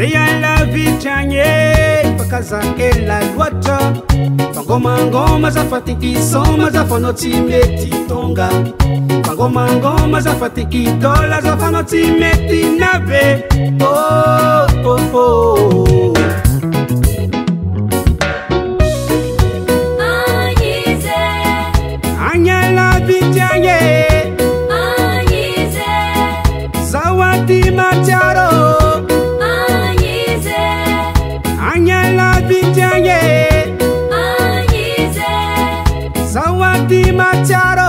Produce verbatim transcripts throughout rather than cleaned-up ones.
Eya la vichanye pakaza ela luata Pangoma ngoma za fatiki soma za fanoti meti tonga Pangoma ngoma za fatiki dola za fanoti meti nave Oh oh oh Anyize Anya la vichanye Anyize Zawadi macharo Anyala Binjanye Anyize Zawadi Macharo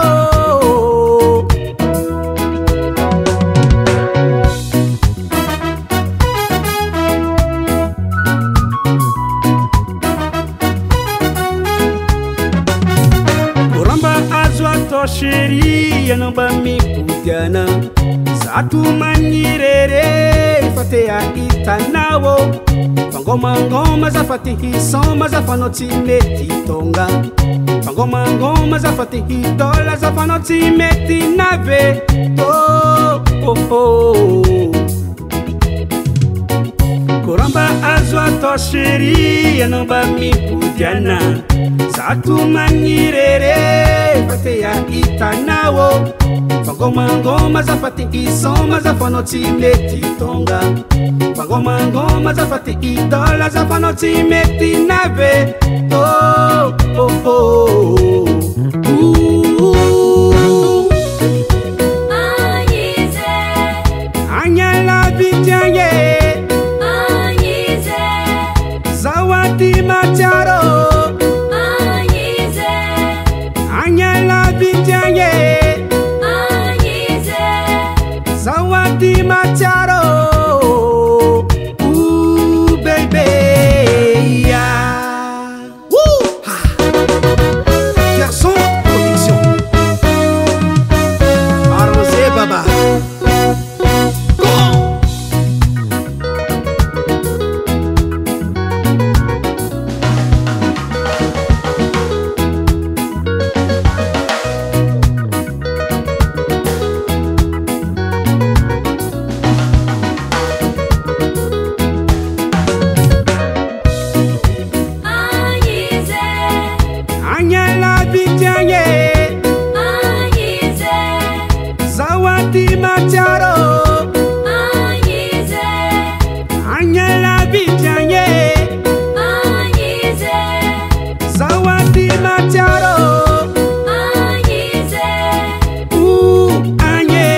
Kuramba azwa toshiri Yanamba mikutiana Satu manirere Fatea itanawo Pangoma ngoma za fatihi soma za fanoti meti tonga Pangoma ngoma za fatihi dola za fanoti meti nave Oh oh oh Kuramba azwa toshiri Yanamba mikutiana Satu manirere Fatea itanawo Pangoma ngoma za fatihi soma za fanoti meti tonga Pangoma ngoma za fatiki dola za fanoti meti nave Oh oh oh Ooh. Anyize Anyala Binjanye Anyize Zawadi Macharo Anyize Anyala Binjanye Anyize Zawadi Macharo Anyala Binjanye Anyize Zawadi Macharo Anyize Anyala Binjanye Anyize Zawadi Macharo Anyize Ooh Anye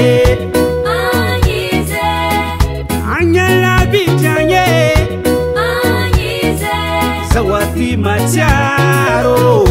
Anyize Anyala Binjanye Anyize Zawadi Macharo